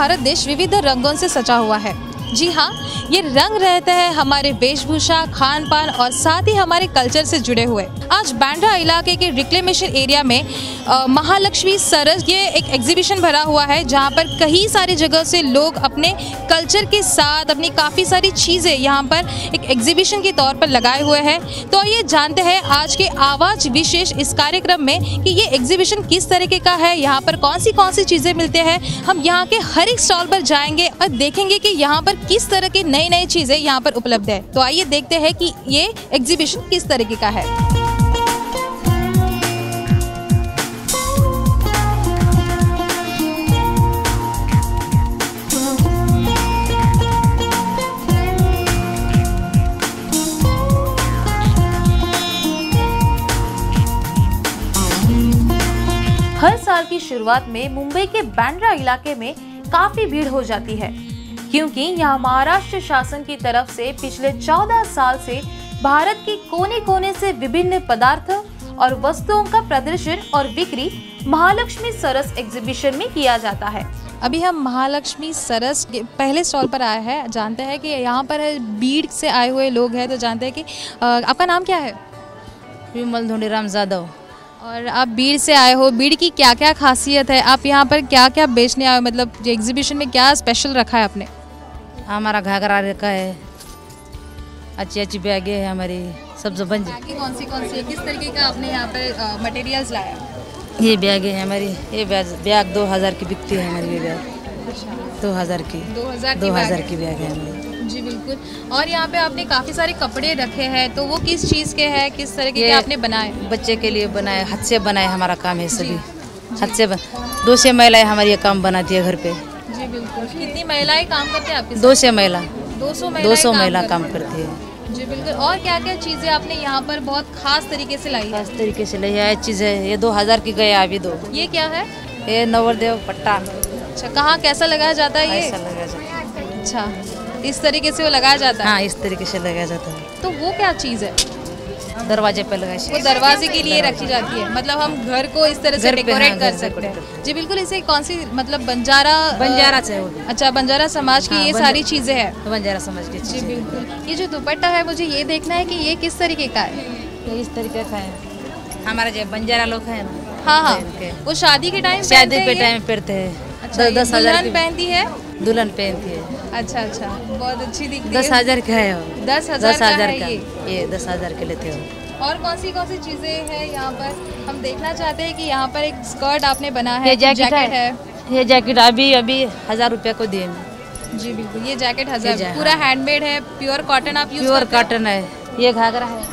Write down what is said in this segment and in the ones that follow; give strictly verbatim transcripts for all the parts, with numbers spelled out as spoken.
भारत देश विविध रंगों से सजा हुआ है। जी हाँ, ये रंग रहते हैं हमारे वेशभूषा, खान पान और साथ ही हमारे कल्चर से जुड़े हुए। आज बांद्रा इलाके के रिक्लेमेशन एरिया में आ, महालक्ष्मी सरस ये एक एग्जीबिशन भरा हुआ है, जहाँ पर कई सारी जगह से लोग अपने कल्चर के साथ अपनी काफ़ी सारी चीज़ें यहाँ पर एक एग्जीबिशन के तौर पर लगाए हुए हैं। तो ये जानते हैं आज के आवाज़ विशेष इस कार्यक्रम में कि ये एग्जीबिशन किस तरीके का है, यहाँ पर कौन सी कौन सी चीज़ें मिलते हैं। हम यहाँ के हर एक स्टॉल पर जाएंगे और देखेंगे कि यहाँ पर किस तरह की नई नई चीज़ें यहाँ पर उपलब्ध है। तो आइए देखते हैं कि ये एग्जीबिशन किस तरीके का है। हर साल की शुरुआत में मुंबई के बांद्रा इलाके में काफी भीड़ हो जाती है, क्योंकि यहाँ महाराष्ट्र शासन की तरफ से पिछले चौदह साल से भारत के कोने कोने से विभिन्न पदार्थ और वस्तुओं का प्रदर्शन और बिक्री महालक्ष्मी सरस एग्जीबिशन में किया जाता है। अभी हम महालक्ष्मी सरस के पहले स्टॉल पर आए हैं। जानते हैं कि यहाँ पर बीड़ से आए हुए लोग हैं, तो जानते हैं कि आपका नाम क्या है? विमल धोनीराम जाधव। और आप बीड़ से आए हो, बीड़ की क्या क्या खासियत है? आप यहाँ पर क्या क्या बेचने आए हो? मतलब एग्जीबिशन में क्या स्पेशल रखा है आपने? हमारा घाघरा रखा है, अच्छी अच्छी बैगे है हमारी, सब सब बन बैगे कौन सी कौन सी है? किस तरीके का आपने यहाँ पर मटेरियल्स लाया? ये बैगे है हमारी, ये बैग बैग दो हज़ार की बिकती है हमारी, ये बैग दो हज़ार की दो हज़ार दो हज़ार की बैग है हमारी। जी बिल्कुल। और यहाँ पे आपने काफ़ी सारे कपड़े रखे हैं, तो वो किस चीज़ के हैं, किस तरीके के आपने बनाए? बच्चे के लिए बनाए, हाथ से बनाए, हमारा काम है सभी हाथ से। दो से महिलाएं हमारी ये काम बनाती है घर पे। जी बिल्कुल। कितनी महिलाएं काम करती हैं आपके? दो से महिला दो सौ दो सौ महिला काम करती है। जी बिल्कुल। और क्या क्या चीज़ें आपने यहाँ पर बहुत खास तरीके से लाई? खास तरीके से लाई है चीज़ है, ये दो हज़ार की गए अभी दो। ये क्या है? ये नवरदेव पट्टा। अच्छा, कहाँ कैसा लगाया जाता है ये? ऐसा लगाया जाता है। अच्छा, इस तरीके से वो लगाया जाता है? हाँ, इस तरीके से लगाया जाता है। तो वो क्या चीज़ है? दरवाजे पे लगाए, वो दरवाजे के लिए रखी जाती है, मतलब हम घर को इस तरह से डेकोरेट हाँ, कर सकते हैं। जी बिल्कुल। इसे कौन सी मतलब बंजारा बंजारा से? अच्छा, बंजारा समाज की हाँ, ये सारी चीज़ें हैं। बंजारा समाज की। जी बिल्कुल। ये जो दुपट्टा है, मुझे ये देखना है कि ये किस तरीके का है? ये इस तरीके का है, हमारे जो बंजारा लोग है ना। हाँ हाँ, वो शादी के टाइम शादी पे टाइम पहनते हैं। अच्छा, दस हजार पहनती है? दुल्हन पहनती है। अच्छा अच्छा, बहुत अच्छी दिखती है। दस हजार का है? दस हजार दस हजार का ये ये दस हजार के लेते हो। और कौन सी कौन सी चीजें हैं यहाँ पर? हम देखना चाहते हैं कि यहाँ पर एक स्कर्ट आपने बना है, ये जैकेट, जैकेट है, है। ये जैकेट अभी अभी हजार रुपए को दिए। जी बिल्कुल। ये जैकेट हजार, पूरा हैंडमेड है, प्योर कॉटन आप यूज प्योर कॉटन है। ये घाघरा है।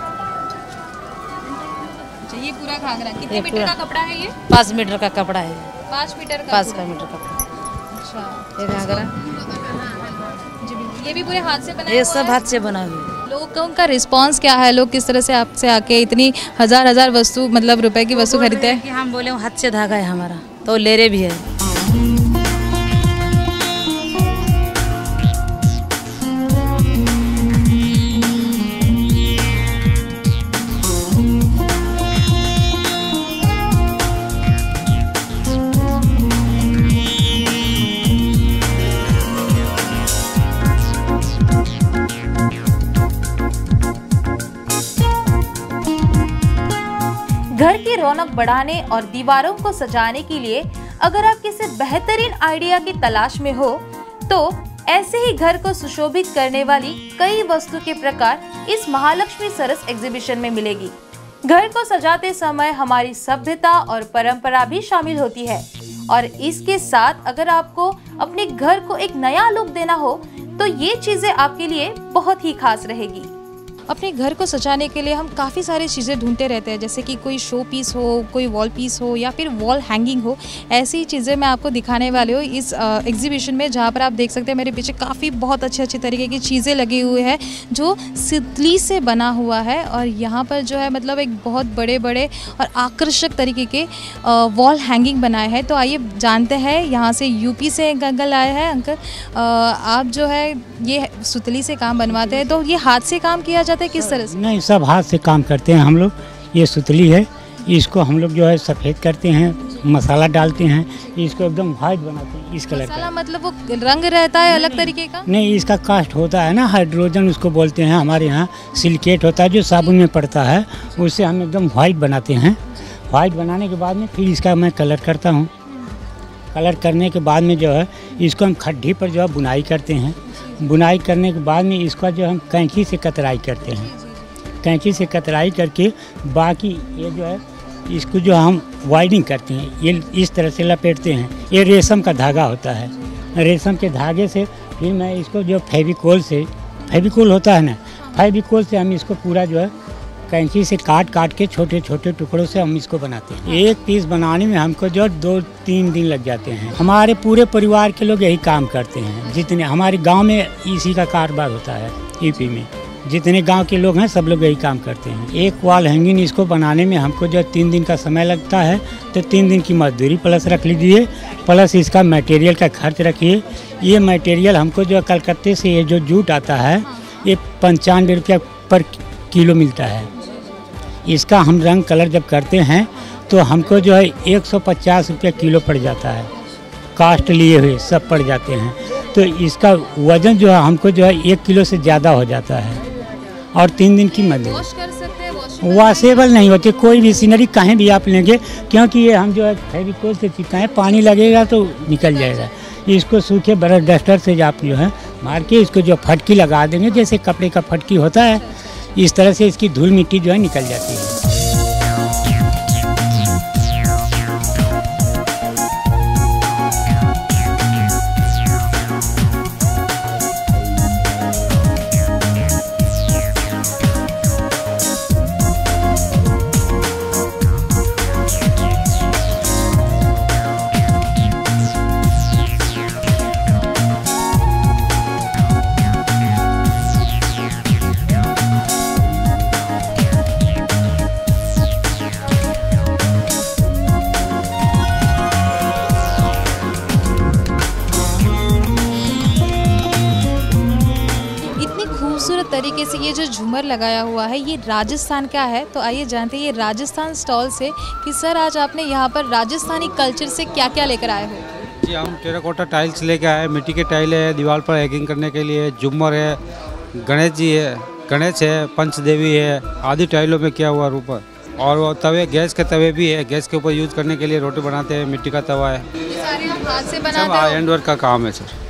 अच्छा, ये पूरा घाघरा कितने मीटर का कपड़ा है? ये पाँच मीटर का कपड़ा है। पाँच मीटर का? पाँच का मीटर कपड़ा। अच्छा, ये घाघरा। जी बिल्कुल। ये भी पूरे हाथ से बना? ये सब हाथ से बना हुआ। लोगों का रिस्पांस क्या है? लोग किस तरह से आपसे आके इतनी हजार हजार वस्तु मतलब रुपए की वस्तु खरीदते हैं? कि हम बोले हाथ से धागा है हमारा, तो ले रहे भी है। घर की रौनक बढ़ाने और दीवारों को सजाने के लिए अगर आप किसी बेहतरीन आइडिया की तलाश में हो, तो ऐसे ही घर को सुशोभित करने वाली कई वस्तु के प्रकार इस महालक्ष्मी सरस एग्जीबिशन में मिलेगी। घर को सजाते समय हमारी सभ्यता और परंपरा भी शामिल होती है, और इसके साथ अगर आपको अपने घर को एक नया लुक देना हो, तो ये चीजें आपके लिए बहुत ही खास रहेगी। अपने घर को सजाने के लिए हम काफ़ी सारी चीज़ें ढूंढते रहते हैं, जैसे कि कोई शो पीस हो, कोई वॉल पीस हो या फिर वॉल हैंगिंग हो। ऐसी चीज़ें मैं आपको दिखाने वाली हूँ इस एग्जीबिशन में, जहाँ पर आप देख सकते हैं मेरे पीछे काफ़ी बहुत अच्छे अच्छे तरीके की चीज़ें लगी हुई है जो सितली से बना हुआ है। और यहाँ पर जो है मतलब एक बहुत बड़े बड़े और आकर्षक तरीके के वॉल हैंगिंग बनाए हैं। तो आइए जानते हैं, यहाँ से यूपी से एक अंकल आए हैं। अंकल, आप जो है ये सुतली से काम बनवाते हैं, तो ये हाथ से काम किया जाता है किस तरह से? नहीं, सब हाथ से काम करते हैं हम लोग। ये सुतली है, इसको हम लोग जो है सफ़ेद करते हैं, मसाला डालते हैं, इसको एकदम वाइट बनाते हैं इस कलर मसाला का। मतलब वो रंग रहता है अलग तरीके का? नहीं, इसका कास्ट होता है ना, हाइड्रोजन उसको बोलते हैं हमारे यहाँ, सिलिकेट होता है जो साबुन में पड़ता है, उससे हम एकदम वाइट बनाते हैं। वाइट बनाने के बाद में फिर इसका मैं कलर करता हूँ। कलर करने के बाद में जो है इसको हम खड्डी पर जो है बुनाई करते हैं। बुनाई करने के बाद में इसका जो हम कैंची से कतराई करते हैं। कैंची से कतराई करके बाकी ये जो है इसको जो हम वाइडिंग करते हैं, ये इस तरह से लपेटते हैं। ये रेशम का धागा होता है, रेशम के धागे से फिर मैं इसको जो फेविकोल से, फेविकोल होता है ना, फेविकोल से हम इसको पूरा जो है कैंची से काट काट के छोटे छोटे टुकड़ों से हम इसको बनाते हैं। एक पीस बनाने में हमको जो दो तीन दिन लग जाते हैं। हमारे पूरे परिवार के लोग यही काम करते हैं। जितने हमारे गांव में इसी का कारोबार होता है, यूपी में जितने गांव के लोग हैं सब लोग यही काम करते हैं। एक वॉल हैंगिंग इसको बनाने में हमको जो तीन दिन का समय लगता है, तो तीन दिन की मजदूरी प्लस रख लीजिए, प्लस इसका मटेरियल का खर्च रखिए। ये मटेरियल हमको जो कलकत्ते से ये जो जूट आता है, ये पंचानवे रुपया पर किलो मिलता है। इसका हम रंग कलर जब करते हैं तो हमको जो है एक सौ पचास रुपया किलो पड़ जाता है। कास्ट लिए हुए सब पड़ जाते हैं, तो इसका वज़न जो है हमको जो है एक किलो से ज़्यादा हो जाता है। और तीन दिन की मजदूरी। वॉश कर सकते हैं? वॉशेबल वॉशेबल नहीं होती कोई भी सीनरी कहीं भी आप लेंगे, क्योंकि ये हम जो है फेविकोल से चिपकाएं, पानी लगेगा तो निकल जाएगा। इसको सूखे ब्रश डस्टर से आप जो है मार के इसको जो फटकी लगा देंगे, जैसे कपड़े का फटकी होता है, इस तरह से इसकी धूल मिट्टी जो है निकल जाती है। खूबसूरत तरीके से ये जो झूमर लगाया हुआ है, ये राजस्थान का है। तो आइए जानते हैं ये राजस्थान स्टॉल से कि सर आज आपने यहाँ पर राजस्थानी कल्चर से क्या क्या लेकर आए हो? जी हम टेराकोटा टाइल्स लेके आए, मिट्टी के टाइल है, दीवार पर हैंगिंग करने के लिए झूमर है, गणेश जी है, गणेश है, पंचदेवी है, आदि टाइलों में किया हुआ रूप है। और वो तवे, गैस के तवे भी है, गैस के ऊपर यूज़ करने के लिए रोटी बनाते हैं, मिट्टी का तवा है। ये सारे हम हाथ से सब बनाते हैं? हैंड वर्क का काम है सर।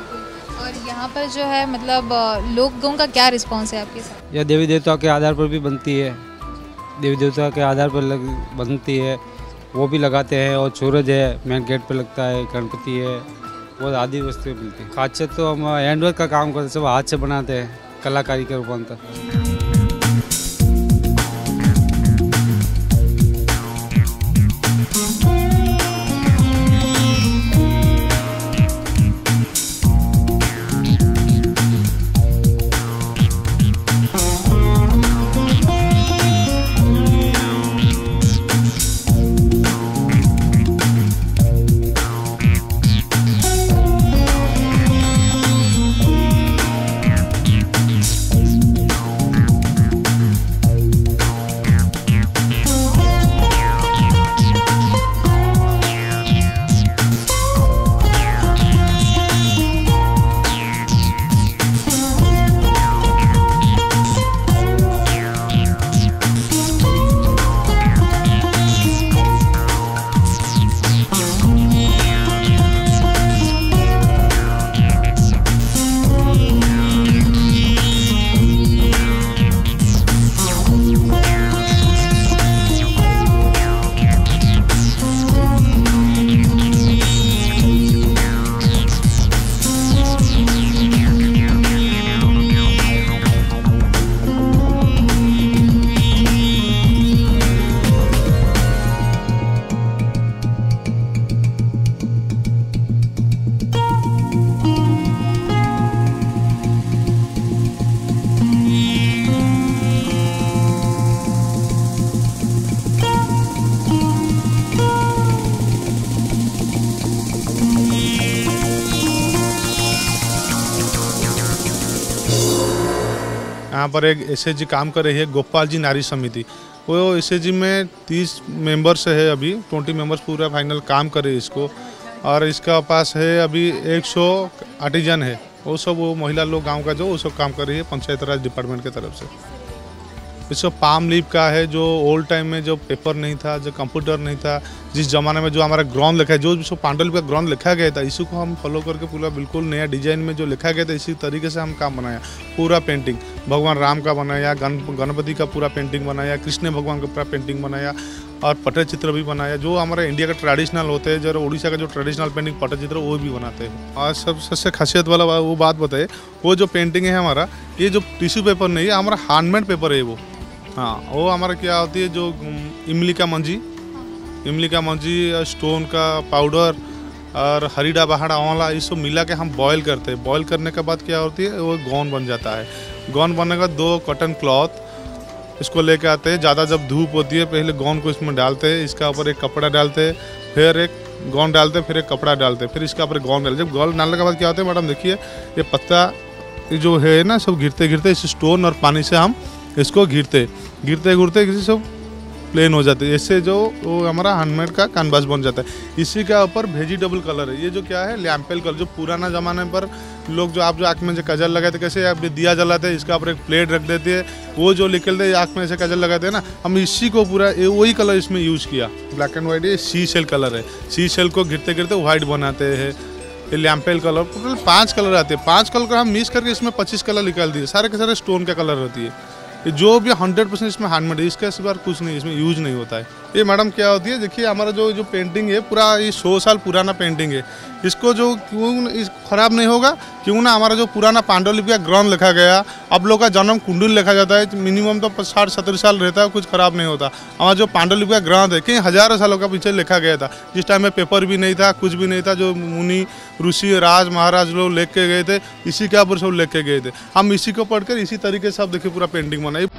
यहाँ पर जो है मतलब लोगों का क्या रिस्पांस है आपके साथ? यह देवी देवताओं के आधार पर भी बनती है, देवी देवताओं के आधार पर लग बनती है, वो भी लगाते हैं। और सूरज है, मेन गेट पर लगता है, गणपति है, वो आदि वस्तुएं मिलती है। खासियत तो हम हैंडवर्क का काम करते, सब हाथ से बनाते हैं, कलाकारी के रूपांतर। यहाँ पर एक एस एच जी काम कर रही है, गोपाल जी नारी समिति। वो एस ए जी में तीस मेंबर्स है, अभी ट्वेंटी मेंबर्स पूरा फाइनल काम करे इसको। और इसका पास है अभी एक सौ आर्टिजन है, वो सब वो महिला लोग गांव का जो वो सब काम कर रही है पंचायत राज डिपार्टमेंट की तरफ से। इसको पाम लीफ का है, जो ओल्ड टाइम में जो पेपर नहीं था, जो कंप्यूटर नहीं था, जिस जमाने में जो हमारा ग्राउंड लिखा है, जो जो पांडुलिपि का ग्राउंड लिखा गया था, इसी को हम फॉलो करके पूरा बिल्कुल नया डिजाइन में जो लिखा गया था इसी तरीके से हम काम बनाया। पूरा पेंटिंग भगवान राम का बनाया, गण गणपति का पूरा पेंटिंग बनाया, कृष्ण भगवान का पूरा पेंटिंग बनाया और पट्ट चित्र भी बनाया। जो हमारा इंडिया का ट्रेडिशनल होते हैं, जो उड़ीसा का जो ट्रेडिशनल पेंटिंग पट्ट चित्र वो भी बनाते हैं। और सब सबसे खासियत वाला वो बात बताए, वो जो पेंटिंग है हमारा, ये जो टिश्यू पेपर नहीं है, हमारा हैंडमेड पेपर है वो। हाँ, वो हमारा क्या होती है, जो इमली का मंजी इमली का मंजी स्टोन का पाउडर और हरीडा बहाड़ा आंवला, ये सब मिला के हम बॉयल करते हैं। बॉयल करने के बाद क्या होती है, वो गौन बन जाता है। गौन बनने के बाद दो कॉटन क्लॉथ इसको लेके आते हैं। ज़्यादा जब धूप होती है पहले गौन को इसमें डालते हैं, इसका ऊपर एक कपड़ा डालते हैं, फिर एक गौन डालते हैं, फिर एक कपड़ा डालते हैं, फिर इसका ऊपर गौन डालते हैं। जब गौन डालने के बाद क्या होता है मैडम, देखिए ये पत्ता ये जो है ना, सब गिरते गिरते इस स्टोन और पानी से हम इसको घिरते गिरते गिरते किसी सब प्लेन हो जाते हैं। इससे जो वो हमारा हैंडमेड का कैनवास बन जाता है। इसी का ऊपर वेजिटेबल कलर है, ये जो क्या है लैम्पेल कलर, जो पुराना ज़माने पर लोग जो आप जो आँख में जो कजल लगाते कैसे आप दिया जलाते हैं, इसका ऊपर एक प्लेट रख देते हैं, वो जो निकलते आँख में ऐसे कजल लगाते हैं ना, हम इसी को पूरा वही कलर इसमें यूज़ किया। ब्लैक एंड वाइट ये सी शेल कलर है, सी शेल को गिरते गिरते वाइट बनाते हैं। ये लैम्पेल कलर, टोटल पाँच कलर आते हैं। पाँच कलर हम मिक्स करके इसमें पच्चीस कलर निकाल दिए, सारे के सारे स्टोन का कलर होती है। ये जो भी हंड्रेड परसेंट इसमें हैंडमेड है, इसका इस बार कुछ नहीं इसमें यूज नहीं होता है। ये मैडम क्या होती है, देखिए हमारा जो जो पेंटिंग है पूरा ये सौ साल पुराना पेंटिंग है। इसको जो क्यों इस खराब नहीं होगा, क्यों ना हमारा जो पुराना पांडुलिपि का ग्रंथ लिखा गया, अब लोग का जन्म कुंडल लिखा जाता है, मिनिमम तो साठ सत्तर साल रहता है, कुछ खराब नहीं होता। हमारा जो पांडुलिपि का ग्रंथ है कई हजारों सालों का पीछे लिखा गया था, जिस टाइम में पेपर भी नहीं था, कुछ भी नहीं था। जो मुनि ऋषि राज महाराज लोग लिख के गए थे, इसी के ऊपर सब लिख के गए थे। हम इसी को पढ़कर इसी तरीके से आप देखिए पूरा पेंटिंग बनाई।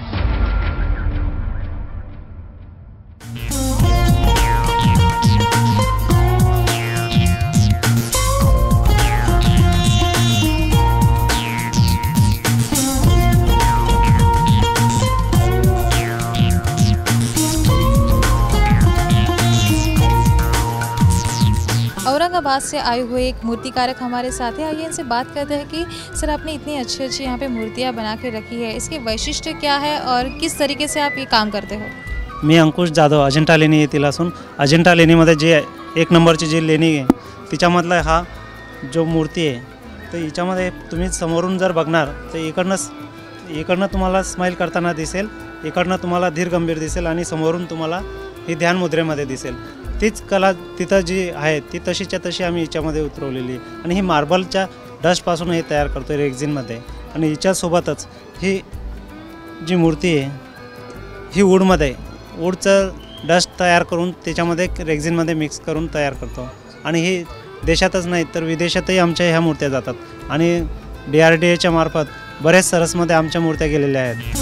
औरंगाबाद से आए हुए एक मूर्तिकारक हमारे साथ है। आइए इनसे बात करते हैं कि सर आपने इतनी अच्छी अच्छी यहाँ पे मूर्तियाँ बना के रखी है, इसके वैशिष्ट्य क्या है और किस तरीके से आप ये काम करते हो? मी अंकुश जाधव, अजिंठा लेणी येथील असून अजिंठा लेणीमध्ये जे एक नंबरची जी लेणी आहे तिच्यामधला हा जो मूर्ती आहे, तर हिच्यामध्ये तुम्ही समोरून जर बघणार तर इकडनं इकडनं तुम्हाला स्माईल करताना दिसेल, इकडनं तुम्हाला धीर गंभीर दिसेल आणि समोरून तुम्हाला ही ध्यान मुद्रेमध्ये दिसेल। तीच कला तिथं जी आहे ती तशीच्या तशी आम्ही हिच्यामध्ये उतरवलेली आहे। आणि ही मार्बलच्या डस्टपासून हे तयार करतो आहे रेक्झिनमध्ये। आणि हिच्यासोबतच ही जी मूर्ती आहे ही वूडमध्ये वूडचं डस्ट तयार करून त्याच्यामध्ये रेक्झिनमध्ये मिक्स करून तयार करतो। आणि ही देशातच नाही तर विदेशातही आमच्या ह्या मूर्त्या जातात आणि डी आर डी एच्या मार्फत बरेच सरसमध्ये आमच्या मूर्त्या गेलेल्या आहेत।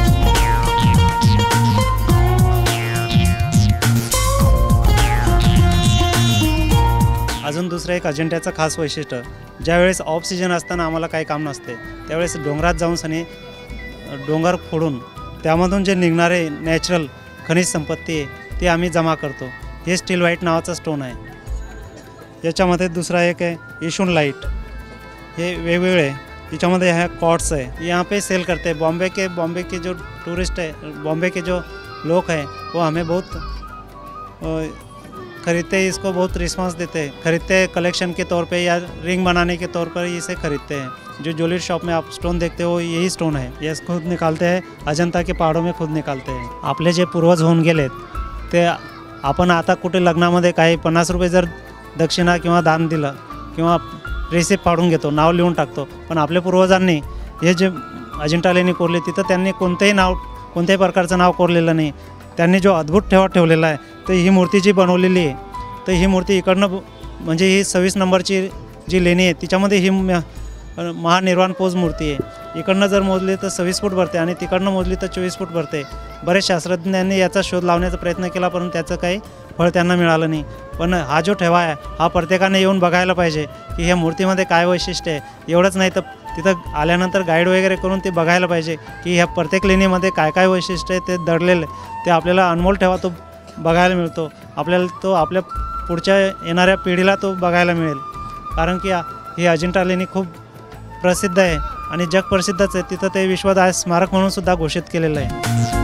अजून दुसरं एक अजिंठ्याचं खास वैशिष्ट्य, ज्यावेळेस ऑफ सीजन असताना आम्हाला काही काम नसते त्यावेळेस डोंगरात जाऊन सनी डोंगर फोडून त्यामधून जे निघणारे नॅचरल खनिज संपत्ती आहे ती आम्ही जमा करतो। हे स्टील व्हाईट नावाचं स्टोन आहे। याच्यामध्ये दुसरा एक आहे इशून लाइट, हे वेगवेगळे याच्यामध्ये ह्या कॉर्ड्स है, यहाँ पे सेल करते हैं। बॉम्बे के बॉम्बे के जो टूरिस्ट है, बॉम्बे के जो लोग हैं वो हमें बहुत खरीदते हैं, इसको बहुत रिस्पांस देते हैं, खरीदते हैं कलेक्शन के तौर पे या रिंग बनाने के तौर पर इसे खरीदते हैं। जो ज्वेलरी शॉप में आप स्टोन देखते हो यही स्टोन है, ये खुद निकालते हैं, अजंता के पहाड़ों में खुद निकालते हैं। आपले जे पूर्वज होऊन गेलेत ते आपण आता कुठे लग्नामध्ये काही पन्नास रुपये जर दक्षिणा किंवा दान दिलं किंवा रेसिप्ट फाडून घेतो, नाव लिहून टाकतो, पण आपल्या पूर्वजांनी हे जे अजिंठा लेणी कोरली तिथं त्यांनी कोणतेही नाव कोणत्याही प्रकारचं नाव कोरलेलं नाही। त्यांनी जो अद्भुत ठेवा ठेवलेला आहे तर ही मूर्ती जी बनवलेली आहे तर ही मूर्ती इकडनं म्हणजे ही सव्वीस नंबरची जी लेणी आहे तिच्यामध्ये ही महानिर्वाण पोज मूर्ती आहे। इकडनं जर मोजली तर सव्वीस फूट भरते आणि तिकडनं मोजली तर चोवीस फूट भरते। बरेच शास्त्रज्ञांनी याचा शोध लावण्याचा प्रयत्न केला परंतु त्याचं काही फळ त्यांना मिळालं नाही। पण हा जो ठेवा आहे हा प्रत्येकाने येऊन बघायला पाहिजे की ह्या मूर्तीमध्ये काय वैशिष्ट्य आहे। एवढंच नाही तर तिथं आल्यानंतर गाईड वगैरे करून ते बघायला पाहिजे की ह्या प्रत्येक लेणीमध्ये काय काय वैशिष्ट्य आहे ते दडलेलं ते आपल्याला अनमोल ठेवा तो बघायला मिळतो. आपल्याला तो आपल्या पुढच्या येणाऱ्या पिढीला तो बघायला मिळेल. कारण की ही अजिंठा लेणी खूप प्रसिद्ध आहे आणि जगप्रसिद्धच आहे. तिथं ते विश्वदाय स्मारक म्हणून सुद्धा घोषित केलेलं आहे.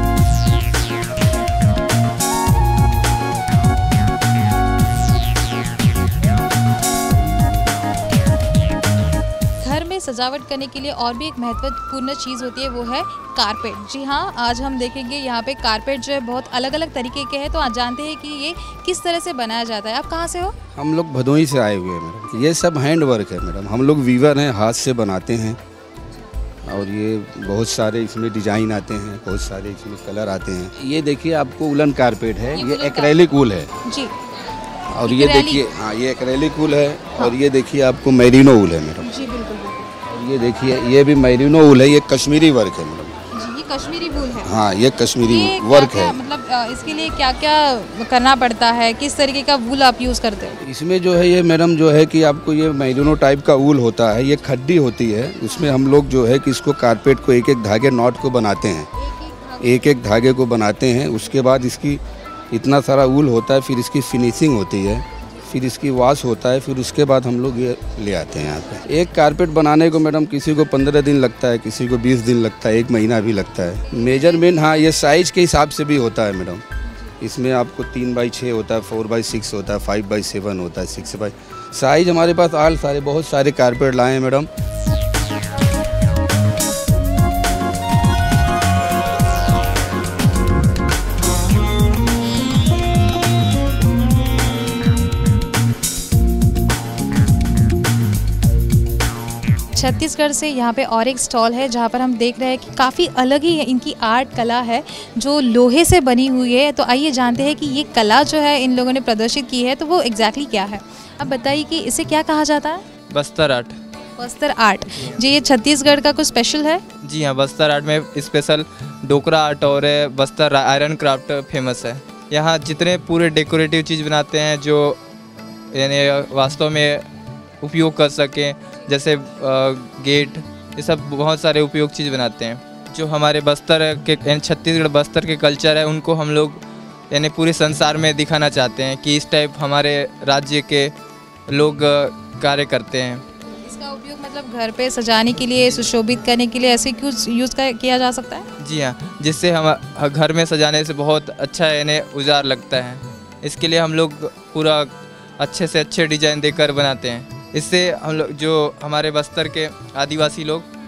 सजावट करने के लिए और भी एक महत्वपूर्ण चीज़ होती है, वो है कारपेट. जी हाँ, आज हम देखेंगे यहाँ पे कारपेट जो है बहुत अलग अलग तरीके के हैं. तो आज जानते हैं कि ये किस तरह से बनाया जाता है. आप कहाँ से हो? हम लोग भदोही से आए हुए हैं मैडम. ये सब हैंड वर्क है मैडम. हम लोग वीवर हैं, हाथ से बनाते हैं. और ये बहुत सारे इसमें डिजाइन आते हैं, बहुत सारे इसमें कलर आते हैं. ये देखिए आपको वुलन कारपेट है, ये एक्रेलिक वूल है जी. और ये देखिए, हाँ ये एक्रेलिक वूल है. और ये देखिए आपको मैरिनो वूल है मैडम. जी बिल्कुल. ये देखिए ये भी मैरिनो वूल है. ये कश्मीरी वर्क है मैडम. जी, ये कश्मीरी वूल है. हाँ ये कश्मीरी ये वर्क क्या, है. मतलब इसके लिए क्या क्या करना पड़ता है, किस तरीके का वूल आप यूज़ करते हो? इसमें जो है ये मैडम जो है कि आपको ये मैरिनो टाइप का वूल होता है. ये खड्डी होती है. उसमें हम लोग जो है कि इसको कारपेट को एक एक धागे नॉट को बनाते हैं. एक एक धागे को बनाते हैं. उसके बाद इसकी इतना सारा वूल होता है. फिर इसकी फिनिशिंग होती है, फिर इसकी वॉश होता है. फिर उसके बाद हम लोग ये ले आते हैं यहाँ पे. एक कारपेट बनाने को मैडम किसी को पंद्रह दिन लगता है, किसी को बीस दिन लगता है, एक महीना भी लगता है. मेजरमेंट हाँ ये साइज़ के हिसाब से भी होता है मैडम. इसमें आपको तीन बाई छः होता है, फोर बाई सिक्स होता है, फाइव बाई सेवन होता है, सिक्स बाई साइज़ हमारे पास आल सारे बहुत सारे कारपेट लाए हैं मैडम. छत्तीसगढ़ से यहाँ पे और एक स्टॉल है जहाँ पर हम देख रहे हैं कि काफ़ी अलग ही इनकी आर्ट कला है जो लोहे से बनी हुई है. तो आइए जानते हैं कि ये कला जो है इन लोगों ने प्रदर्शित की है तो वो एग्जैक्टली क्या है. अब बताइए कि इसे क्या कहा जाता है? बस्तर आर्ट. बस्तर आर्ट जी, ये छत्तीसगढ़ का कुछ स्पेशल है? जी हाँ, बस्तर आर्ट में स्पेशल डोकरा आर्ट और बस्तर आयरन क्राफ्ट फेमस है. यहाँ जितने पूरे डेकोरेटिव चीज़ बनाते हैं जो यानी वास्तव में उपयोग कर सकें, जैसे गेट, ये सब बहुत सारे उपयोग चीज़ बनाते हैं. जो हमारे बस्तर के यानी छत्तीसगढ़ बस्तर के कल्चर है उनको हम लोग यानी पूरे संसार में दिखाना चाहते हैं कि इस टाइप हमारे राज्य के लोग कार्य करते हैं. इसका उपयोग मतलब घर पे सजाने के लिए, सुशोभित करने के लिए ऐसे क्यों यूज़ किया जा सकता है? जी हाँ, जिससे हम घर में सजाने से बहुत अच्छा यानी उजाड़ लगता है. इसके लिए हम लोग पूरा अच्छे से अच्छे डिजाइन देकर बनाते हैं. इससे हम लोग जो हमारे बस्तर के आदिवासी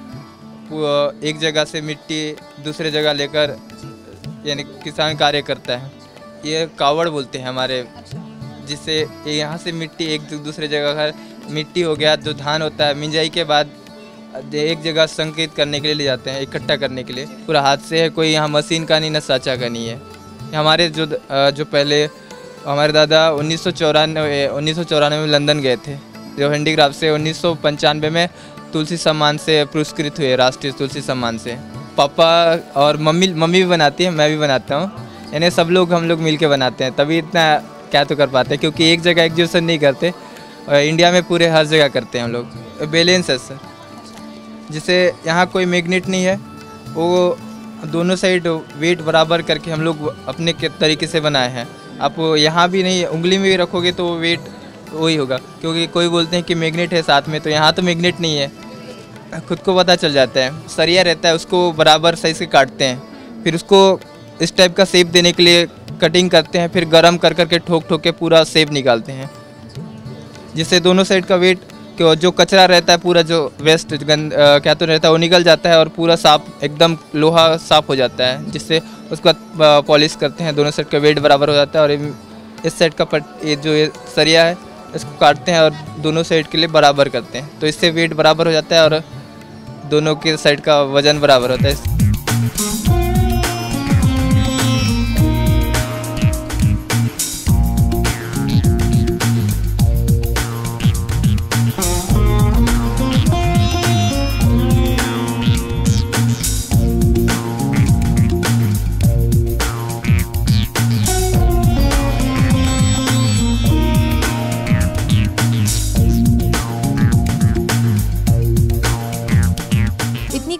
लोग एक जगह से मिट्टी दूसरे जगह लेकर यानी किसान कार्य करता है. ये कावड़ बोलते हैं हमारे, जिससे यहाँ से मिट्टी एक दूसरे जगह का मिट्टी हो गया जो धान होता है मिंजाई के बाद एक जगह संकेत करने के लिए ले जाते हैं, इकट्ठा करने के लिए. पूरा हाथ से है, कोई यहाँ मशीन का नहीं न साँचा का नहीं है. हमारे जो जो पहले हमारे दादा उन्नीस सौ चौरानवे उन्नीस सौ चौरानवे में लंदन गए थे, जो हैंडीक्राफ्ट से उन्नीस सौ पंचानवे में तुलसी सम्मान से पुरस्कृत हुए, राष्ट्रीय तुलसी सम्मान से. पापा और मम्मी मम्मी भी बनाती है, मैं भी बनाता हूँ. यानी सब लोग हम लोग मिल के बनाते हैं, तभी इतना क्या तो कर पाते हैं, क्योंकि एक जगह एग्जीबिशन नहीं करते. इंडिया में पूरे हर जगह करते हैं हम लोग. बैलेंस है सर, जिसे यहाँ कोई मैग्नेट नहीं है, वो दोनों साइड वेट बराबर करके हम लोग अपने के तरीके से बनाए हैं. आप यहाँ भी नहीं उंगली में भी रखोगे तो वेट वही होगा, क्योंकि कोई बोलते हैं कि मैग्नेट है साथ में, तो यहाँ तो मैग्नेट नहीं है, खुद को पता चल जाता है. सरिया रहता है, उसको बराबर साइज से काटते हैं, फिर उसको इस टाइप का शेप देने के लिए कटिंग करते हैं, फिर गरम कर करके ठोक ठोक के पूरा शेप निकालते हैं, जिससे दोनों साइड का वेट जो कचरा रहता है पूरा जो वेस्ट गंद क्या तो रहता है वो निकल जाता है और पूरा साफ एकदम लोहा साफ हो जाता है. जिससे उसका पॉलिश करते हैं, दोनों साइड का वेट बराबर हो जाता है. और इस साइड का पट ये जो ये सरिया है इसको काटते हैं और दोनों साइड के लिए बराबर करते हैं, तो इससे वेट बराबर हो जाता है और दोनों के साइड का वजन बराबर होता है.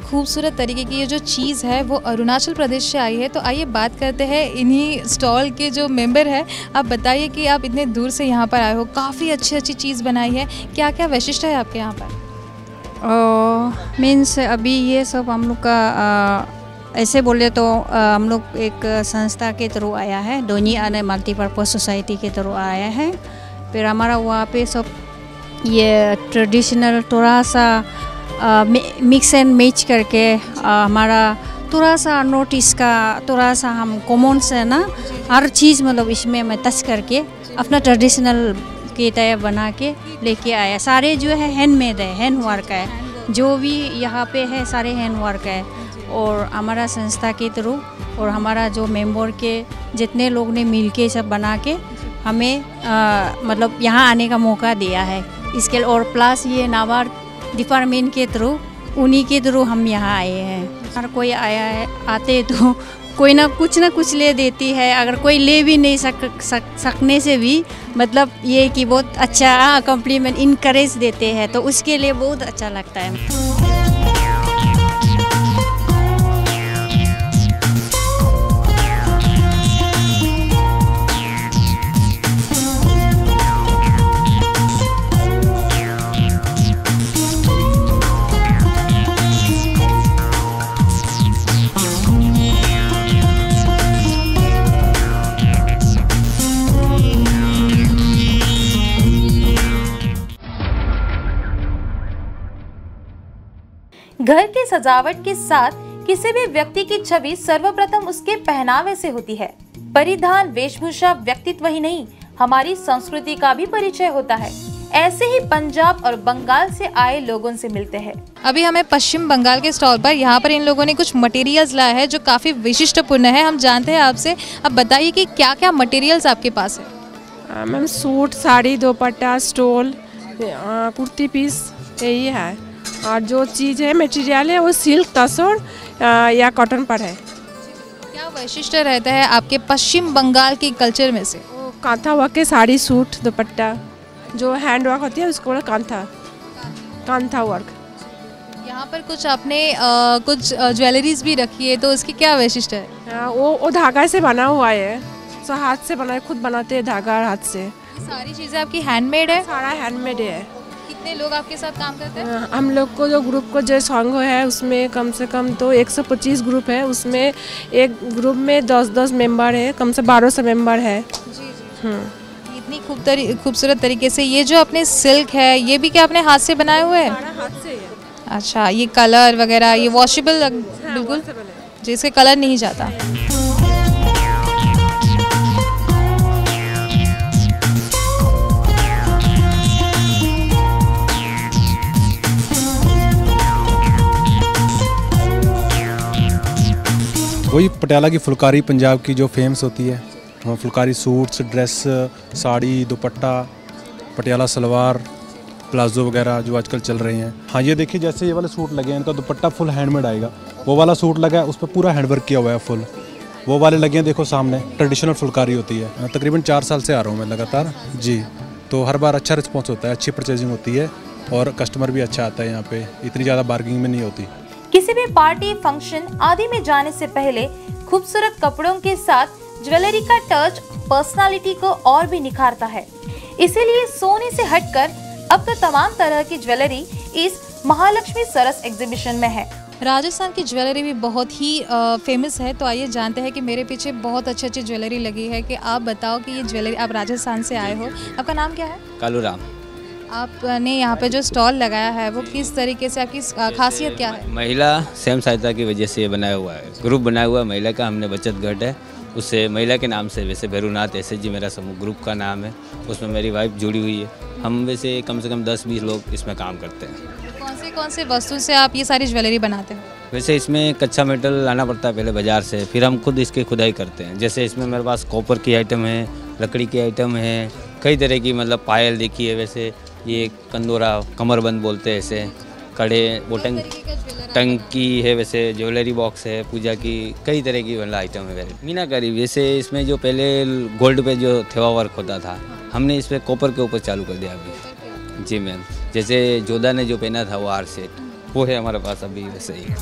खूबसूरत तरीके की ये जो चीज़ है वो अरुणाचल प्रदेश से आई है। तो आइए बात करते हैं इन्हीं स्टॉल के जो मेंबर हैं। आप बताइए कि आप इतने दूर से यहाँ पर आए हो, काफ़ी अच्छी अच्छी चीज़ बनाई है, क्या क्या वैशिष्ट है आपके यहाँ पर? मीन्स अभी ये सब हम लोग का आ, ऐसे बोले तो आ, हम लोग एक संस्था के थ्रू आया है, दोनी आने मल्टीपर्पज़ सोसाइटी के थ्रू आया है। फिर हमारा वहाँ पे सब ये ट्रेडिशनल थोड़ा सा मिक्स एंड मैच करके आ, हमारा थोड़ा सा नोटिस का थोड़ा सा हम कॉमन से ना हर चीज़ मतलब इसमें मैं टच करके अपना ट्रेडिशनल की तरह बना के लेके आया। सारे जो है हैंडमेड है, हैंड वर्क है, जो भी यहाँ पे है सारे हैंड वर्क है। और हमारा संस्था के थ्रू और हमारा जो मेंबर के जितने लोग ने मिल के सब बना के हमें आ, मतलब यहाँ आने का मौका दिया है इसके। और प्लस ये नाबार्ड डिपार्टमेंट के थ्रू उन्हीं के थ्रू हम यहाँ आए हैं। हर कोई आया है, आते तो कोई ना कुछ ना कुछ ले देती है, अगर कोई ले भी नहीं सक, सक सकने से भी मतलब ये कि बहुत अच्छा कॉम्प्लीमेंट इनकरेज देते हैं, तो उसके लिए बहुत अच्छा लगता है। घर की सजावट के साथ किसी भी व्यक्ति की छवि सर्वप्रथम उसके पहनावे से होती है। परिधान, वेशभूषा व्यक्तित्व ही नहीं, हमारी संस्कृति का भी परिचय होता है। ऐसे ही पंजाब और बंगाल से आए लोगों से मिलते हैं। अभी हमें पश्चिम बंगाल के स्टॉल पर यहाँ पर इन लोगों ने कुछ मटेरियल्स लाया है जो काफी विशिष्टपूर्ण है। हम जानते हैं आपसे, अब बताइए कि क्या क्या मटेरियल्स आपके पास है? Ma'am suit, sari, dupatta, stole, kurti piece यही है। और जो चीज़ है मटेरियल है वो सिल्क, तसर या कॉटन पर है। क्या वैशिष्ट्य रहता है आपके पश्चिम बंगाल के कल्चर में से? वो कांथा वर्क के साड़ी, सूट, दुपट्टा, जो हैंड वर्क होती है उसको बोला कांथा कांथा वर्क। यहाँ पर कुछ आपने आ, कुछ ज्वेलरीज भी रखी है, तो उसकी क्या वैशिष्ट्य है? आ, वो वो धागा से बना हुआ है, सो हाथ से बना है, खुद बनाते हैं धागा हाथ से। सारी चीज़ें आपकी हैंडमेड है? सारा हैंडमेड है। कितने लोग आपके साथ काम करते हैं? हम लोग को जो ग्रुप को जो सॉन्ग है उसमें कम से कम तो एक सौ पच्चीस ग्रुप है, उसमें एक ग्रुप में दस दस मेंबर है, कम से बारह सौ मेंबर है। जी जी। इतनी खूब तरी, खूबसूरत तरीके से ये जो अपने सिल्क है ये भी क्या अपने हाथ से बनाए हुए हैं? हाथ से है। अच्छा, ये कलर वगैरह ये वॉशेबल बिल्कुल, जिसके कलर नहीं जाता। वही पटियाला की फुलकारी पंजाब की जो फेमस होती है, हाँ, Phulkari suits, dress, sari, dupatta, Patiala salwar, palazzo वगैरह जो आजकल चल रहे हैं। हाँ, ये देखिए जैसे ये वाले सूट लगे हैं, इनका दुपट्टा फुल हैंडमेड आएगा। वो वाला सूट लगा है उस पर पूरा हैंडवर्क किया हुआ है फुल। वो वाले लगे हैं देखो सामने, ट्रेडिशनल फुलकारी होती है। तकरीबन चार साल से आ रहा हूँ मैं लगातार जी, तो हर बार अच्छा रिस्पॉन्स होता है, अच्छी परचेजिंग होती है और कस्टमर भी अच्छा आता है यहाँ पे, इतनी ज़्यादा बार्गेनिंग में नहीं होती। किसी भी पार्टी, फंक्शन आदि में जाने से पहले खूबसूरत कपड़ों के साथ ज्वेलरी का टच पर्सनालिटी को और भी निखारता है। इसीलिए सोने से हटकर अब तो तमाम तरह की ज्वेलरी इस महालक्ष्मी सरस एग्जीबिशन में है। राजस्थान की ज्वेलरी भी बहुत ही आ, फेमस है, तो आइए जानते हैं कि मेरे पीछे बहुत अच्छी अच्छी ज्वेलरी लगी है। कि आप बताओ कि ये ज्वेलरी, आप राजस्थान से आए हो, आपका नाम क्या है? कालूराम। आपने यहाँ पे जो स्टॉल लगाया है वो किस तरीके से, आपकी खासियत क्या है? महिला स्वयं सहायता की वजह से ये बनाया हुआ है, ग्रुप बनाया हुआ है महिला का। हमने बचत घट है, उससे महिला के नाम से, वैसे भैरूनाथ एस एच जी मेरा समूह ग्रुप का नाम है, उसमें मेरी वाइफ जुड़ी हुई है। हम वैसे कम से कम दस बीस लोग इसमें काम करते हैं। कौन से कौन से वस्तु से आप ये सारी ज्वेलरी बनाते हो? वैसे इसमें कच्चा मेटल लाना पड़ता है पहले बाज़ार से, फिर हम खुद इसकी खुदाई करते हैं। जैसे इसमें मेरे पास कॉपर की आइटम है, लकड़ी की आइटम है, कई तरह की, मतलब पायल देखी है, वैसे ये कंदोरा, कमरबंद बोलते हैं ऐसे, कड़े, वो टंग टंकी है, वैसे ज्वेलरी बॉक्स है, पूजा की कई तरह की मतलब आइटम है। मीनाकारी, वैसे इसमें जो पहले गोल्ड पे जो थेवा वर्क होता था, हमने इसमें कॉपर के ऊपर चालू कर दिया अभी। जी मैम, जैसे जोधा ने जो पहना था वो आर सेट, वो है हमारे पास अभी वैसे ही।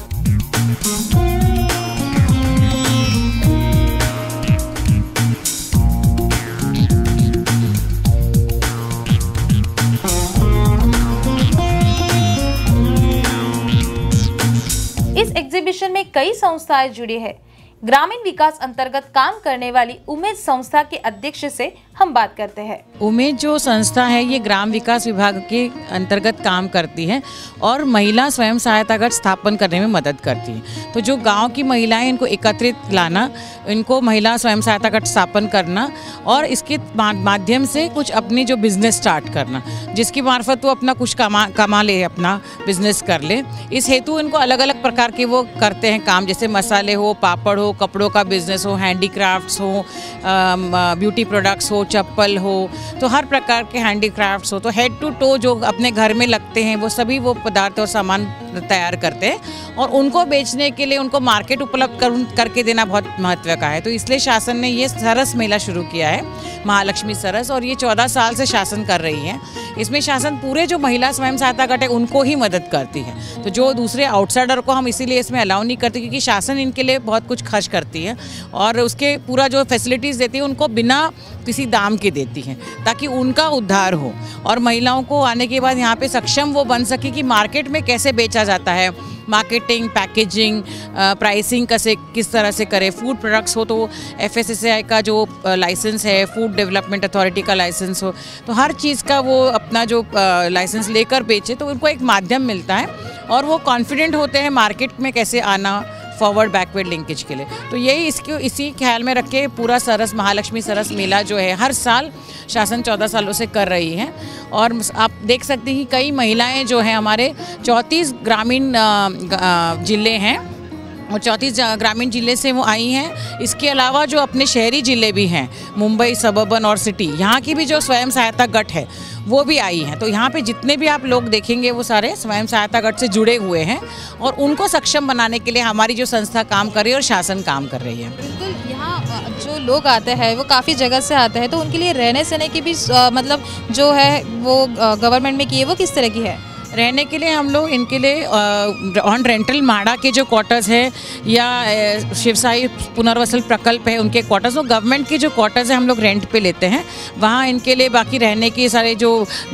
इस एग्जीबिशन में कई संस्थाएं जुड़ी है। ग्रामीण विकास अंतर्गत काम करने वाली उमेद संस्था के अध्यक्ष से हम बात करते हैं। उमेद जो संस्था है ये ग्राम विकास विभाग के अंतर्गत काम करती है और महिला स्वयं सहायता गट स्थापन करने में मदद करती है। तो जो गांव की महिलाएं, इनको एकत्रित लाना, इनको महिला स्वयं सहायता गट स्थापन करना और इसके माध्यम से कुछ अपनी जो बिजनेस स्टार्ट करना, जिसकी मार्फत वो अपना कुछ कमा कमा ले, अपना बिजनेस कर ले। इस हेतु इनको अलग अलग प्रकार के वो करते हैं काम, जैसे मसाले हो, पापड़ हो, कपड़ों का बिजनेस हो, हैंडीक्राफ्ट्स हो, ब्यूटी प्रोडक्ट्स हो, चप्पल हो, तो हर प्रकार के हैंडीक्राफ्ट्स हो। तो हेड टू टो जो अपने घर में लगते हैं वो सभी वो पदार्थ और सामान तैयार करते हैं और उनको बेचने के लिए उनको मार्केट उपलब्ध कर, करके देना बहुत महत्व का है। तो इसलिए शासन ने ये सरस मेला शुरू किया है, महालक्ष्मी सरस, और ये चौदह साल से शासन कर रही है। इसमें शासन पूरे जो महिला स्वयं सहायता गट है उनको ही मदद करती है। तो जो दूसरे आउटसाइडर को हम इसीलिए इसमें अलाउ नहीं करते, क्योंकि शासन इनके लिए बहुत कुछ खर्च करती है और उसके पूरा जो फैसिलिटीज़ देती है उनको बिना किसी दाम के देती हैं, ताकि उनका उद्धार हो और महिलाओं को आने के बाद यहाँ पे सक्षम वो बन सके कि मार्केट में कैसे बेचा जाता है, मार्केटिंग, पैकेजिंग, प्राइसिंग कैसे किस तरह से करे। फूड प्रोडक्ट्स हो तो F S S A I का जो लाइसेंस है, फूड डेवलपमेंट अथॉरिटी का लाइसेंस हो, तो हर चीज़ का वो अपना जो लाइसेंस लेकर बेचे तो उनको एक माध्यम मिलता है और वो कॉन्फिडेंट होते हैं मार्केट में कैसे आना, फॉरवर्ड बैकवर्ड लिंकेज के लिए। तो यही इसके इसी ख्याल में रख के पूरा सरस महालक्ष्मी सरस मेला जो है हर साल शासन चौदह सालों से कर रही है। और आप देख सकते हैं कि कई महिलाएं जो हैं, हमारे चौंतीस ग्रामीण जिले हैं और चौंतीस ग्रामीण जिले से वो आई हैं। इसके अलावा जो अपने शहरी जिले भी हैं, मुंबई सबर्बन और सिटी, यहाँ की भी जो स्वयं सहायता गट है वो भी आई हैं। तो यहाँ पे जितने भी आप लोग देखेंगे वो सारे स्वयं सहायता गट से जुड़े हुए हैं और उनको सक्षम बनाने के लिए हमारी जो संस्था काम कर रही है और शासन काम कर रही है। बिल्कुल, यहाँ जो लोग आते हैं वो काफ़ी जगह से आते हैं, तो उनके लिए रहने सहने की भी आ, मतलब जो है वो गवर्नमेंट में की है, वो किस तरह की है? रहने के लिए हम लोग इनके लिए ऑन रेंटल माड़ा के जो क्वार्टर्स है या शिवसाई पुनर्वसन प्रकल्प है उनके क्वार्टर्स, वो गवर्नमेंट के जो क्वार्टर्स है हम लोग रेंट पे लेते हैं। वहाँ इनके लिए बाकी रहने की सारे जो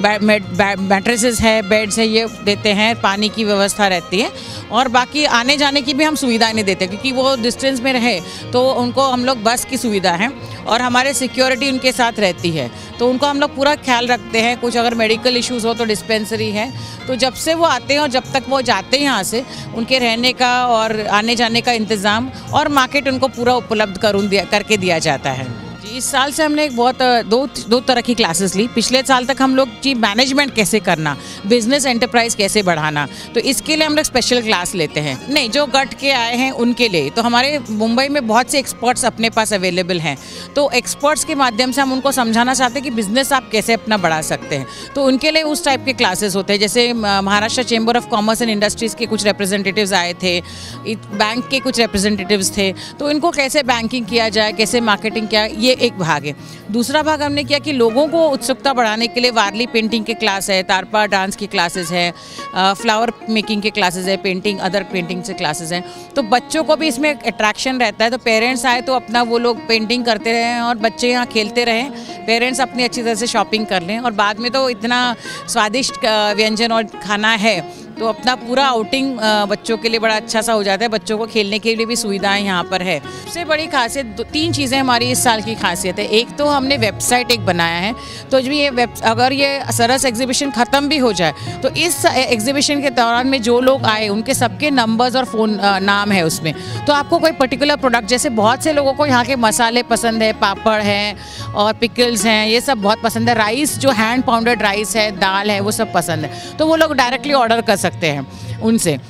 मैट्रेसेस है, बेड्स है, ये देते हैं, पानी की व्यवस्था रहती है और बाकी आने जाने की भी हम सुविधाएं नहीं देते, क्योंकि वो डिस्टेंस में रहे तो उनको हम लोग बस की सुविधा है और हमारे सिक्योरिटी उनके साथ रहती है, तो उनको हम लोग पूरा ख्याल रखते हैं। कुछ अगर मेडिकल इश्यूज़ हो तो डिस्पेंसरी है, तो जब से वो आते हैं और जब तक वो जाते हैं यहाँ से, उनके रहने का और आने जाने का इंतज़ाम और मार्केट उनको पूरा उपलब्ध करूँ दिया करके दिया जाता है। इस साल से हमने एक बहुत दो दो तरह की क्लासेस ली। पिछले साल तक हम लोग जी मैनेजमेंट कैसे करना, बिजनेस एंटरप्राइज कैसे बढ़ाना, तो इसके लिए हम लोग स्पेशल क्लास लेते हैं। नहीं, जो गट के आए हैं उनके लिए, तो हमारे मुंबई में बहुत से एक्सपर्ट्स अपने पास अवेलेबल हैं, तो एक्सपर्ट्स के माध्यम से हम उनको समझाना चाहते हैं कि बिजनेस आप कैसे अपना बढ़ा सकते हैं। तो उनके लिए उस टाइप के क्लासेस होते हैं। जैसे Maharashtra chamber of commerce and industries के कुछ रिप्रेजेंटेटिव्स आए थे, बैंक के कुछ रिप्रेजेंटेटिव्स थे, तो इनको कैसे बैंकिंग किया जाए, कैसे मार्केटिंग किया, ये एक भाग है। दूसरा भाग हमने किया कि लोगों को उत्सुकता बढ़ाने के लिए वारली पेंटिंग के क्लास है, तारपा डांस की क्लासेस है, फ्लावर मेकिंग के क्लासेस है, पेंटिंग अदर पेंटिंग से क्लासेस हैं। तो बच्चों को भी इसमें अट्रैक्शन रहता है, तो पेरेंट्स आए तो अपना वो लोग पेंटिंग करते रहें और बच्चे यहाँ खेलते रहें, पेरेंट्स अपनी अच्छी तरह से शॉपिंग कर लें और बाद में तो इतना स्वादिष्ट व्यंजन और खाना है तो अपना पूरा आउटिंग बच्चों के लिए बड़ा अच्छा सा हो जाता है। बच्चों को खेलने के लिए भी सुविधाएं यहाँ पर है। सबसे बड़ी खासियत तीन चीज़ें हमारी इस साल की खासियत है। एक तो हमने वेबसाइट एक बनाया है, तो जब ये वेब अगर ये सरस एग्जीबिशन ख़त्म भी हो जाए तो इस एग्जीबिशन के दौरान में जो लोग आए उनके सबके नंबर्स और फ़ोन नाम है उसमें, तो आपको कोई पर्टिकुलर प्रोडक्ट, जैसे बहुत से लोगों को यहाँ के मसाले पसंद है, पापड़ हैं और पिकल्स हैं, ये सब बहुत पसंद है। राइस जो हैंड पाउंडेड राइस है, दाल है, वो सब पसंद है, तो वो लोग डायरेक्टली ऑर्डर कर सकते हैं उनसे।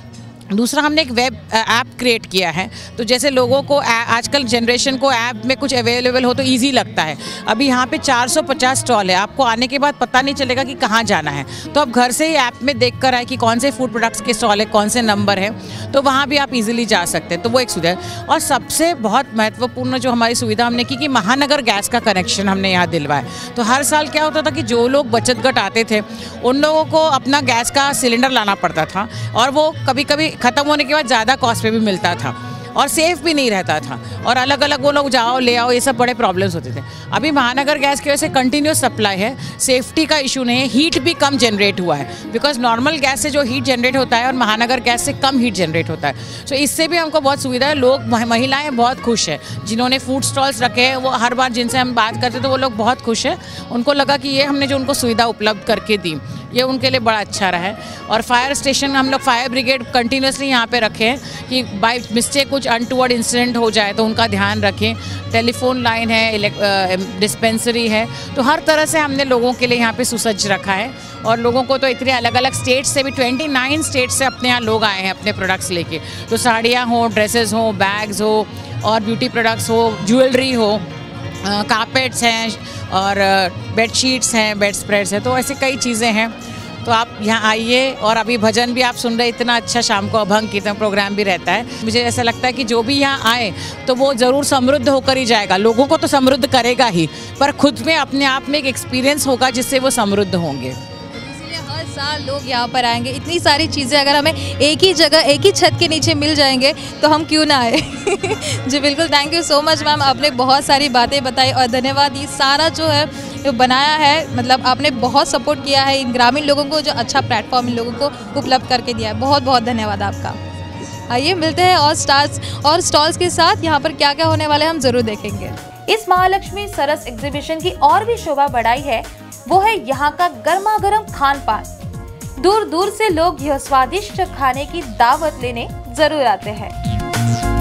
दूसरा हमने एक वेब ऐप क्रिएट किया है, तो जैसे लोगों को आजकल जनरेशन को ऐप में कुछ अवेलेबल हो तो इजी लगता है। अभी यहाँ पे चार सौ पचास स्टॉल है, आपको आने के बाद पता नहीं चलेगा कि कहाँ जाना है, तो आप घर से ही ऐप में देख कर आए कि कौन से फूड प्रोडक्ट्स के स्टॉल है, कौन से नंबर है, तो वहाँ भी आप इजीली जा सकते हैं। तो वो एक सुविधा है। और सबसे बहुत महत्वपूर्ण जो हमारी सुविधा हमने की कि महानगर गैस का कनेक्शन हमने यहाँ दिलवाया। तो हर साल क्या होता था कि जो लोग बचत गट आते थे उन लोगों को अपना गैस का सिलेंडर लाना पड़ता था, और वो कभी कभी ख़त्म होने के बाद ज़्यादा कॉस्ट पे भी मिलता था और सेफ़ भी नहीं रहता था, और अलग अलग वो लोग जाओ ले आओ, ये सब बड़े प्रॉब्लम्स होते थे। अभी महानगर गैस की वजह से कंटिन्यूस सप्लाई है, सेफ्टी का इशू नहीं है, हीट भी कम जनरेट हुआ है, बिकॉज नॉर्मल गैस से जो हीट जनरेट होता है और महानगर गैस से कम हीट जनरेट होता है। सो so इससे भी हमको बहुत सुविधा है। लोग महिलाएं बहुत खुश है, जिन्होंने फूड स्टॉल्स रखे हैं वो हर बार जिनसे हम बात करते तो वो लोग बहुत खुश है, उनको लगा कि ये हमने जो उनको सुविधा उपलब्ध करके दी ये उनके लिए बड़ा अच्छा रहा है। और फायर स्टेशन हम लोग फायर ब्रिगेड कंटिन्यूसली यहाँ पे रखे हैं कि बाई मिस्टेक कुछ अनटूवर्ड इंसिडेंट हो जाए तो उनका ध्यान रखें। टेलीफोन लाइन है, डिस्पेंसरी है, तो हर तरह से हमने लोगों के लिए यहाँ पे सुसज्ज रखा है। और लोगों को तो इतने अलग अलग स्टेट से भी उनतीस स्टेट से अपने यहाँ लोग आए हैं अपने प्रोडक्ट्स लेके, तो साड़ियाँ हो, ड्रेसेस हो, बैग्स हो और ब्यूटी प्रोडक्ट्स हो, ज्वेलरी हो, कारपेट्स हैं और बेडशीट्स हैं, बेड स्प्रेड्स हैं, तो ऐसे कई चीज़ें हैं। तो आप यहाँ आइए। और अभी भजन भी आप सुन रहे, इतना अच्छा शाम को अभंग कीर्तन प्रोग्राम भी रहता है। मुझे ऐसा लगता है कि जो भी यहाँ आए तो वो ज़रूर समृद्ध होकर ही जाएगा। लोगों को तो समृद्ध करेगा ही, पर खुद में अपने आप में एक एक्सपीरियंस होगा जिससे वो समृद्ध होंगे। हर साल लोग यहाँ पर आएंगे। इतनी सारी चीज़ें अगर हमें एक ही जगह एक ही छत के नीचे मिल जाएंगे तो हम क्यों ना आए। जी बिल्कुल, thank you so much ma'am, आपने बहुत सारी बातें बताई और धन्यवाद। ये सारा जो है जो बनाया है, मतलब आपने बहुत सपोर्ट किया है इन ग्रामीण लोगों को, जो अच्छा प्लेटफॉर्म इन लोगों को उपलब्ध करके दिया है। बहुत बहुत धन्यवाद आपका। आइए मिलते हैं और स्टार्स और स्टॉल्स के साथ, यहाँ पर क्या क्या होने वाले हम जरूर देखेंगे। इस महालक्ष्मी सरस एग्जीबिशन की और भी शोभा बढ़ाई है वो है यहाँ का गर्मा गर्म खान पान। दूर दूर से लोग यह स्वादिष्ट खाने की दावत लेने जरूर आते हैं।